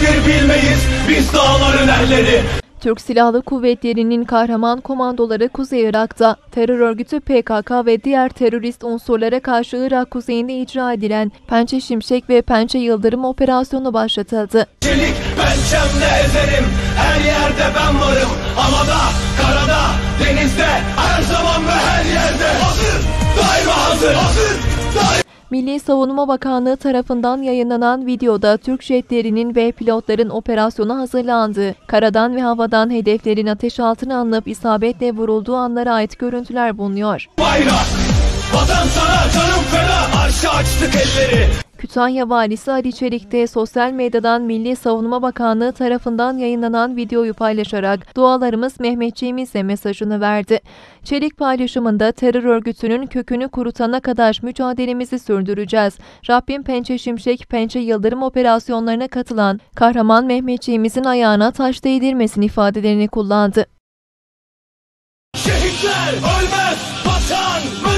nedir bilmeyiz biz dağların erleri. Türk Silahlı Kuvvetleri'nin kahraman komandoları Kuzey Irak'ta terör örgütü PKK ve diğer terörist unsurlara karşı Irak kuzeyinde icra edilen Pençe Şimşek ve Pençe Yıldırım operasyonu başlatıldı. Çelik pençemle ezerim, her yerde ben varım. Havada, karada, denizde, her zaman ve her yerde. Hazır, daima hazır, hazır, daima. Milli Savunma Bakanlığı tarafından yayınlanan videoda Türk jetlerinin ve pilotların operasyona hazırlandığı, karadan ve havadan hedeflerin ateş altına alınıp isabetle vurulduğu anlara ait görüntüler bulunuyor. Bayrak, vatan sana canım feda, arşa açtık elleri. Kütahya Valisi Ali Çelik de sosyal medyadan Milli Savunma Bakanlığı tarafından yayınlanan videoyu paylaşarak "Dualarımız Mehmetçiğimizle" mesajını verdi. Çelik paylaşımında terör örgütünün kökünü kurutana kadar mücadelemizi sürdüreceğiz. Rabbim Pençe Şimşek, Pençe Yıldırım operasyonlarına katılan kahraman Mehmetçiğimizin ayağına taş değdirmesin ifadelerini kullandı. Şehitler ölmez, vatan